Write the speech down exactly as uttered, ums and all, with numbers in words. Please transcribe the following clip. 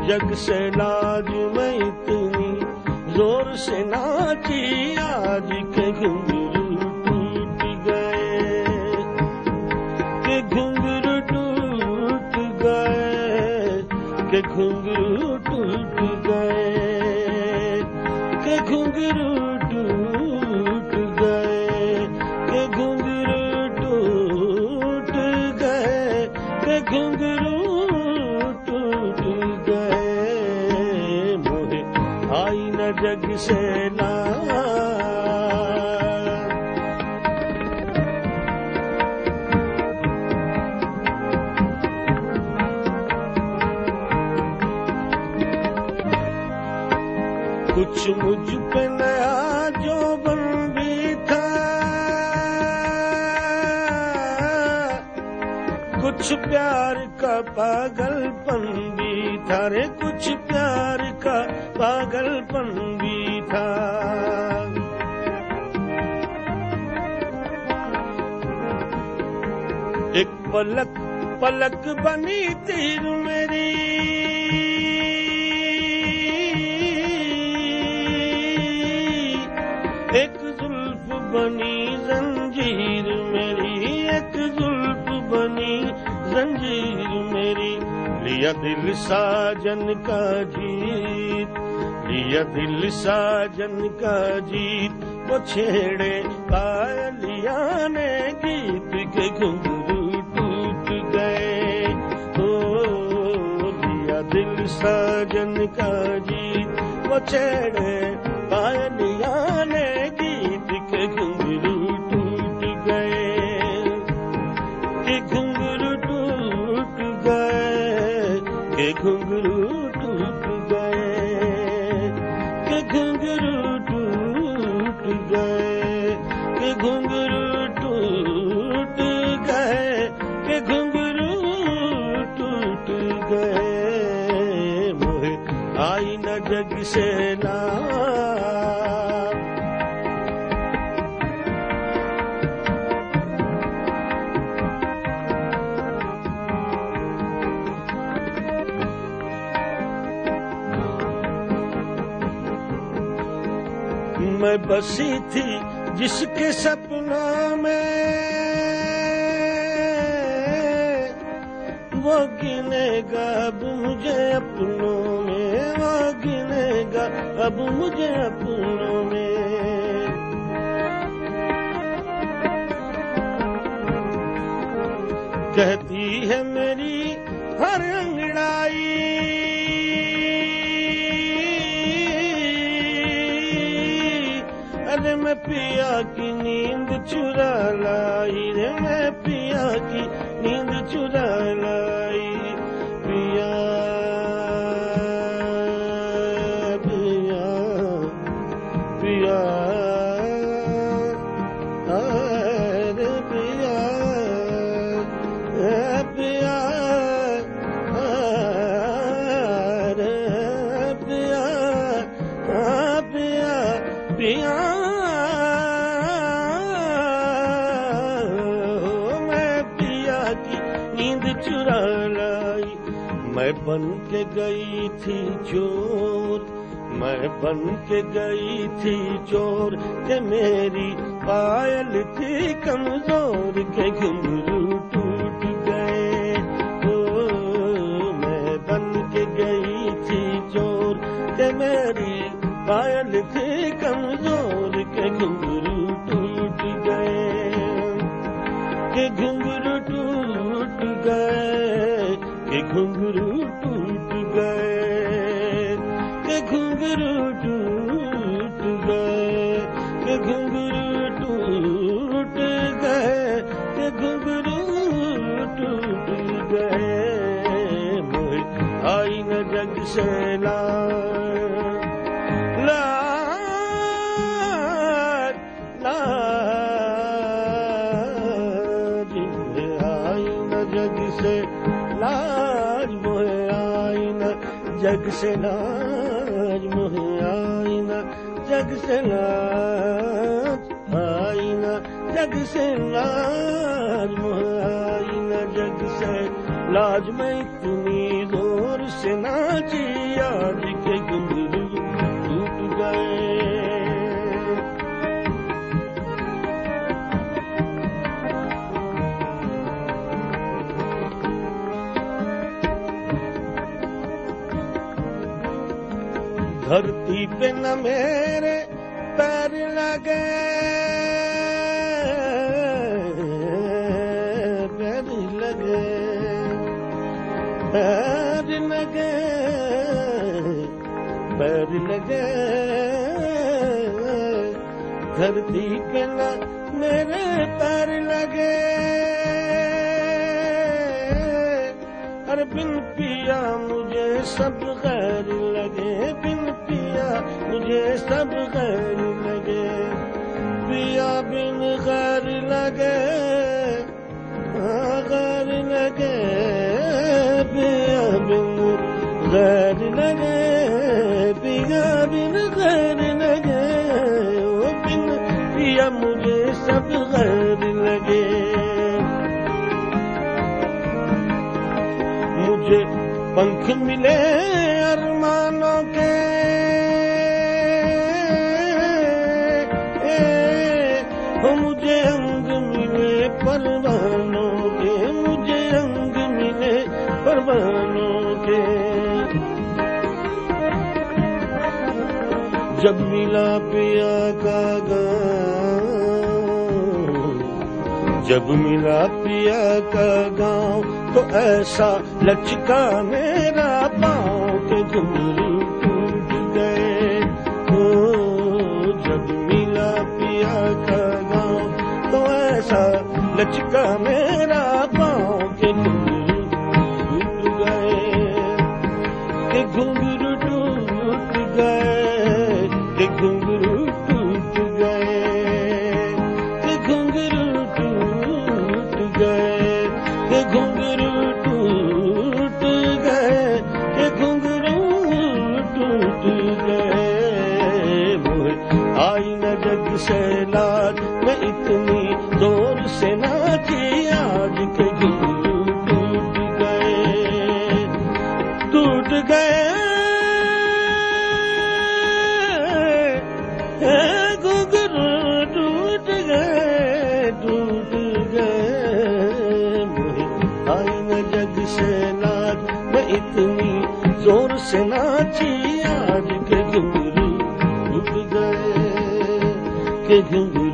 जग से लाज मैं इतनी जोर से नाची आज के घुंघरू टूट गए, के घुंघरू टूट गए, के घुंघरू टूट गए, के घुंघरू टूट गए, के घुंघरू टूट गए, के घुंघरू टूट गए, मोहे आई न जग से लाज। कुछ मुझ पे नया जो बन भी था, कुछ प्यार का पागलपन भी था रे, कुछ प्यार का पागलपन भी था। एक पलक पलक बनी तीर मेरी, एक जुल्फ बनी जंजीर मेरी, एक जुल्फ बनी जंजीर मेरी। लिया दिल साजन का जीत, लिया दिल साजन का जीत, वो छेड़े पायलिया ने गीत, के घुंघरू टूट गए। ओ लिया दिल साजन का जीत, वो छेड़े पायलिया ने गीत, के घुंघरू टूट गए, के घुंघरू टूट गए, के घुंघरू टूट गए, के घुंघरू टूट गए, के घुंघरू टूट गए, के घुंघरू टूट गए, मोहे आई न जग से लाज। मैं बसी थी जिसके सपनों में, वो गिनेगा अब मुझे अपनों में, वो गिनेगा अब मुझे अपनों में। कहती है मेरी हर अंगड़ाई, अरे मैं पिया की नींद चुरा लाई रे, मैं पिया की नींद चुरा लाई। पिया पिया पिया अरे पिया पिया अरे पिया पिया पिया चुरा लाई। मैं बन के गई थी चोर, मैं बन के गई थी चोर, के मेरी पायल थी कमजोर, के घुंघरू टूट गए। ओ मैं बन के गई थी चोर, के मेरी पायल थी कमजोर, के घुंघरू टूट गए, के घुंघरू टूट गए, के घुंघरू टूट गए, के घुंघरू टूट गए, के घुंघरू टूट गए, के घुंघरू टूट गए, मोहे आई न जग से लाज। लाज मोहे आई न जग से लाज, मोहे आई न जग से लाज, आई न जग से लाज, मोहे आई न जग से लाज। मैं इतनी जोर से नाची आज के घुंघरू टूट गए। धरती पे न मेरे पैर लगे, पैर लगे, पैर लगे, पैर लगे। धरती पे न मेरे पैर लगे, अरे बिन पिया मुझे सब गैर लगे, बिन पिया मुझे सब गैर लगे। पिया बिन गैर लगे, हाँ गैर लगे, पिया बिन गैर लगे, पिया बिन गैर लगे, ओ बिन पिया मुझे सब गैर लगे। मुझे पंख मिले अरमानों के, हो मुझे अंग मिले परवानों के, मुझे अंग मिले परवानों के। जब मिला पिया का गाँव, जब मिला पिया का गाँव, तो ऐसा लचका मेरा पाँव के घुंघरू टूट गए। ओ जब मिला पिया का गाँव, तो ऐसा लचका मेरा पाँव के घुंघरू टूट गए, के घुंघरू टूट गए, के घुंघरू टूट गए, के घुंघरू टूट गए, के घुंघरू टूट गए, के घुंघरू टूट गए। मोहे आई न जग से लाज, मैं इतनी जोर से नाची आज के घुंघरू टूट गए, टूट गए, घुंघरू टूट गए, टूट गए। मोहे आई न जग से लाज, मैं इतनी जोर से नाची आज के घुंघरू टूट गए, के घुंघरू